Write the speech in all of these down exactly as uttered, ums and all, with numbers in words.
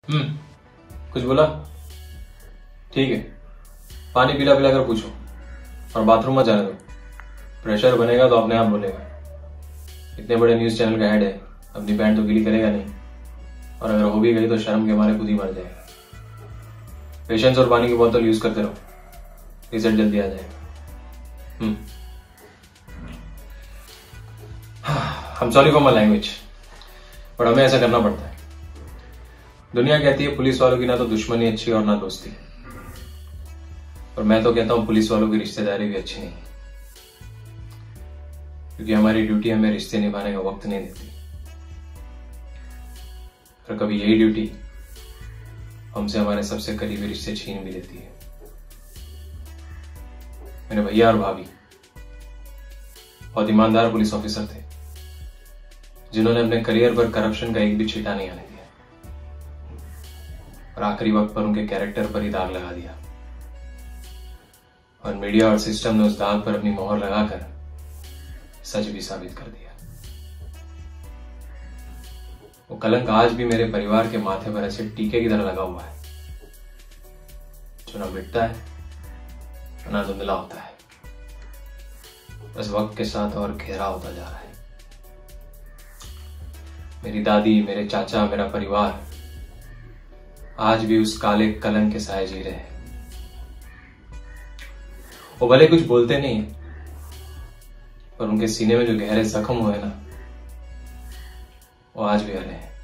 हम्म कुछ बोला? ठीक है, पानी पिला पिला कर पूछो और बाथरूम मत जाने दो। प्रेशर बनेगा तो अपने आप बोलेगा। इतने बड़े न्यूज चैनल का हेड है, अपनी पैंट तो गीली करेगा नहीं, और अगर हो भी गई तो शर्म के मारे खुद ही मर जाएगा। पेशेंस और पानी की बोतल यूज करते रहो, रिजल्ट जल्दी आ जाएगा। हम्म हम सॉरी फॉर माई लैंग्वेज, पर हमें ऐसा करना पड़ता है। दुनिया कहती है पुलिस वालों की ना तो दुश्मनी अच्छी और ना दोस्ती, और मैं तो कहता हूं पुलिस वालों की रिश्तेदारी भी अच्छी नहीं, क्योंकि हमारी ड्यूटी हमें रिश्ते निभाने का वक्त नहीं देती। और कभी यही ड्यूटी हमसे हमारे सबसे करीबी रिश्ते छीन भी लेती है। मेरे भैया और भाभी बहुत ईमानदार पुलिस ऑफिसर थे, जिन्होंने अपने करियर पर करप्शन का एक भी छींटा नहीं आने दिया, और आखिरी वक्त पर उनके कैरेक्टर पर ही दाग लगा दिया। और मीडिया और सिस्टम ने उस दाग पर अपनी मोहर लगाकर सच भी साबित कर दिया। वो कलंक आज भी मेरे परिवार के माथे पर ऐसे टीके की तरह लगा हुआ है, जो ना मिटता है ना धुंधला होता है, बस वक्त के साथ और गहरा होता जा रहा है। मेरी दादी, मेरे चाचा, मेरा परिवार आज भी उस काले कलंक के साए जी रहे हैं। वो भले कुछ बोलते नहीं है, पर उनके सीने में जो गहरे जख्म हुए ना, वो आज भी हरे हैं।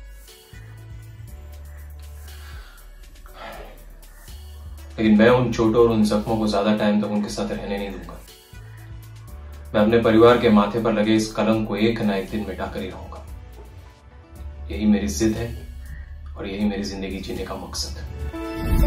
लेकिन मैं उन चोटों और उन जख्मों को ज्यादा टाइम तक उनके साथ रहने नहीं दूंगा। मैं अपने परिवार के माथे पर लगे इस कलंक को एक ना एक दिन मिटाकर ही रहूंगा। यही मेरी जिद है और यही मेरी जिंदगी जीने का मकसद है।